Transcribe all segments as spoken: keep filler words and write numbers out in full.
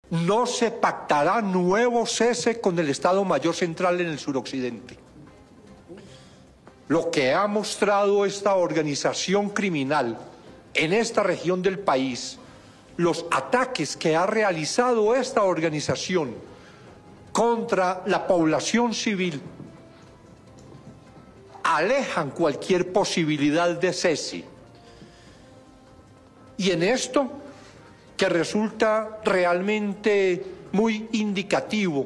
no se pactará nuevo cese con el Estado Mayor Central en el suroccidente. Lo que ha mostrado esta organización criminal en esta región del país, los ataques que ha realizado esta organización contra la población civil, alejan cualquier posibilidad de cese. Y en esto, que resulta realmente muy indicativo,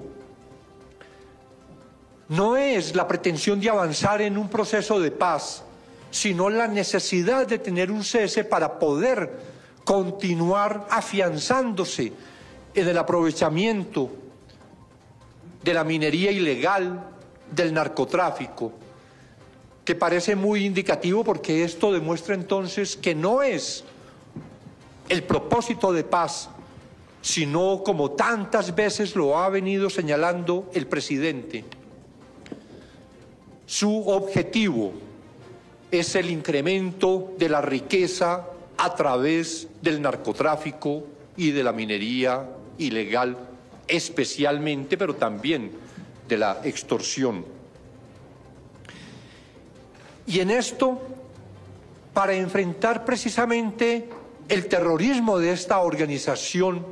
no es la pretensión de avanzar en un proceso de paz, sino la necesidad de tener un cese para poder continuar afianzándose en el aprovechamiento de la minería ilegal, del narcotráfico, que parece muy indicativo porque esto demuestra entonces que no es el propósito de paz, sino como tantas veces lo ha venido señalando el presidente, su objetivo es el incremento de la riqueza a través del narcotráfico y de la minería ilegal, especialmente, pero también de la extorsión. Y en esto, para enfrentar precisamente el terrorismo de esta organización,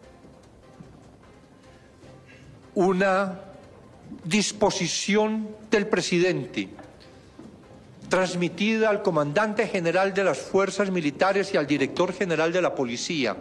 una disposición del presidente transmitida al comandante general de las fuerzas militares y al director general de la policía,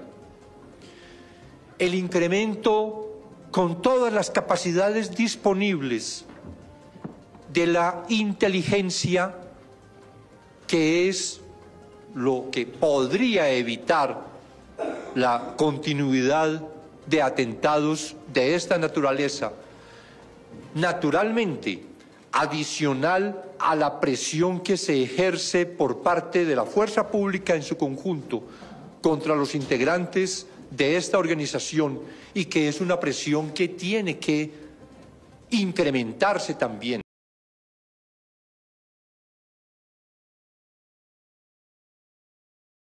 el incremento con todas las capacidades disponibles de la inteligencia, que es lo que podría evitar la continuidad de atentados de esta naturaleza, naturalmente adicional a la presión que se ejerce por parte de la fuerza pública en su conjunto contra los integrantes de esta organización, y que es una presión que tiene que incrementarse también.